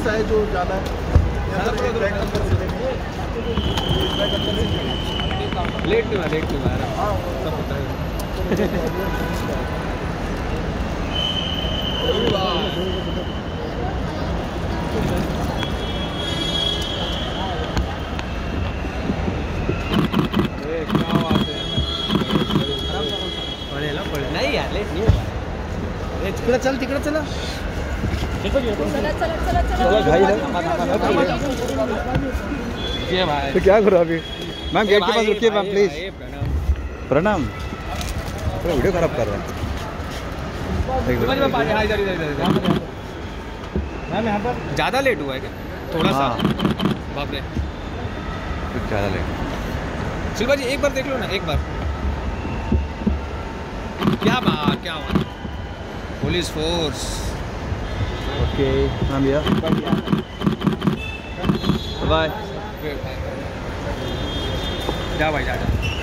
सा है जो जाना है। लेट क्यों सब पता है। नहीं यार लेट नहीं होगा। तिकडे चल तिकडे चला तो क्या करो अभी मैम गेट के पास रुकिए मैम प्लीज। प्रणाम वीडियो खराब कर रहे हैं। मैम यहाँ पर ज़्यादा लेट हुआ है क्या थोड़ा सा? बाप रे कुछ ज़्यादा लेट। शिल्पा जी एक बार देख लो ना एक बार। क्या हुआ पुलिस फोर्स। ओके मैम या बाय। जा भाई जा।